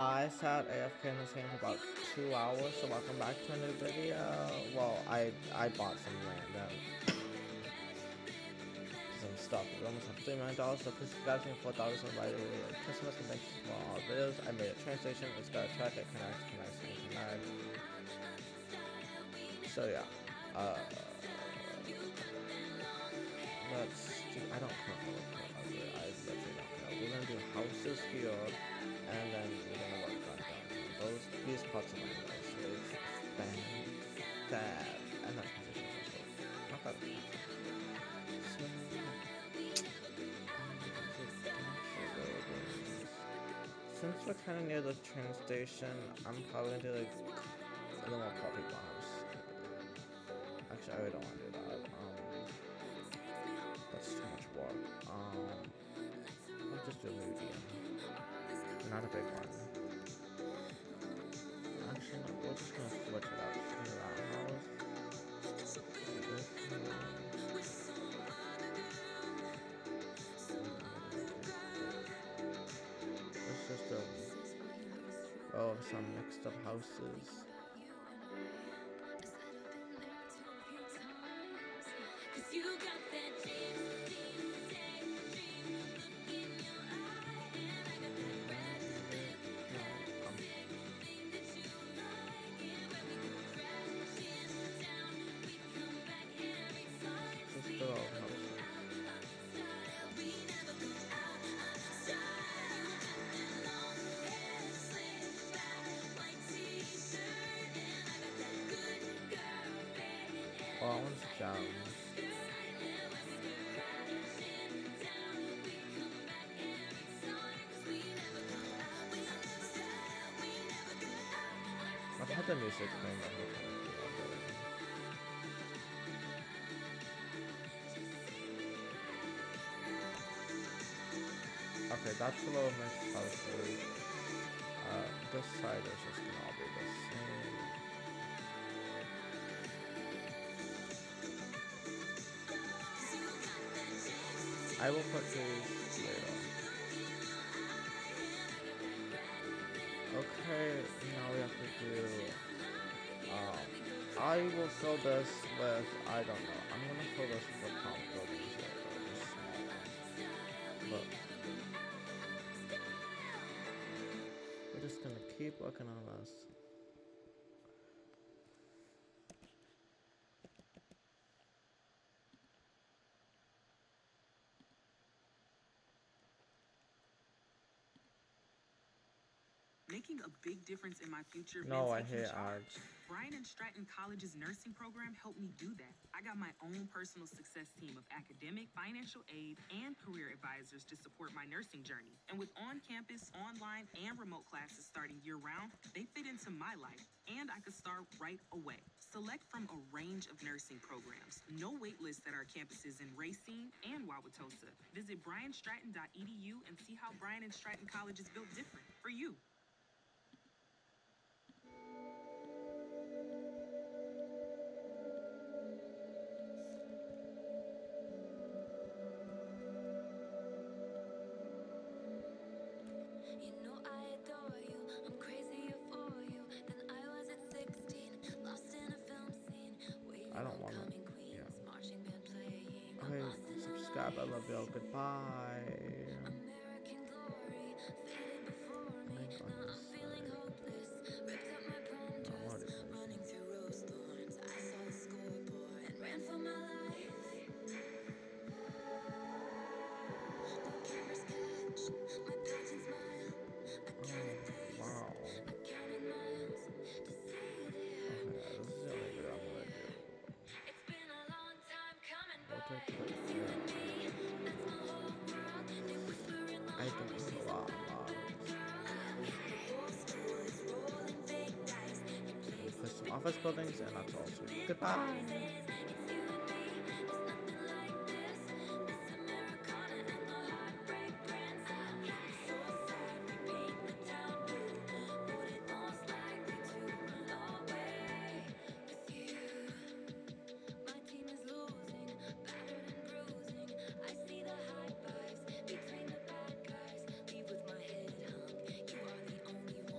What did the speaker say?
I sat AFK in this game for about 2 hours, so welcome back to a new video. Well, I bought some land and some stuff. We almost have $3 million, so please subscribe to me $4 and write a Christmas and thanks for all the videos. I made a train station, it's got a track, it connects. So yeah, let's do, I don't care for I literally don't care. We're gonna do houses here, and then we're gonna work on downtown. These parts of my house, so it's bad, and that's positions also. Not that expensive. Since we're kind of near the train station, I'm probably gonna do like a little more property house. Actually, I really don't want to do that. That's too much work. I'll just do a medium, not a big one. Actually, no, we're just gonna switch it up. Just do that house. It's just a row of some mixed up houses. Oh, I want gems. I've had the music playing my whole time. Okay, that's a little mixed houses. This side is just gonna all be the same. I will put these later. Okay, now we have to do, I will fill this with, I don't know, I'm gonna fill this with comic buildings later, just small. Look. We're just gonna keep working on this. Making a big difference in my future. No, I hate art. Bryan and Stratton College's nursing program helped me do that. I got my own personal success team of academic, financial aid, and career advisors to support my nursing journey. And with on-campus, online, and remote classes starting year-round, they fit into my life, and I could start right away. Select from a range of nursing programs. No wait lists at our campuses in Racine and Wauwatosa. Visit bryanstratton.edu and see how Bryan and Stratton College is built different for you. I don't want it. Yeah. Okay, subscribe. I love you. Goodbye. I don't know a lot. Put some office buildings, and that's all. Goodbye.